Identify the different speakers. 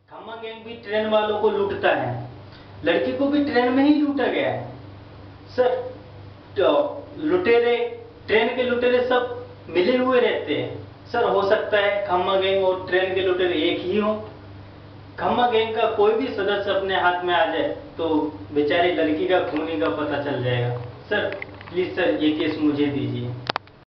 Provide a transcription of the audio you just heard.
Speaker 1: खम्मा गैंग भी ट्रेन वालों को लूटता है, लड़की को भी ट्रेन में ही लूटा गया है सर। तो लुटेरे, ट्रेन के लुटेरे सब मिले हुए रहते हैं सर। हो सकता है खम्मा गैंग और ट्रेन के लुटेरे एक ही हो। खम्मा गैंग का कोई भी सदस्य अपने हाथ में आ जाए तो बेचारी लड़की का खूनी का पता चल जाएगा सर। प्लीज सर ये केस मुझे दीजिए।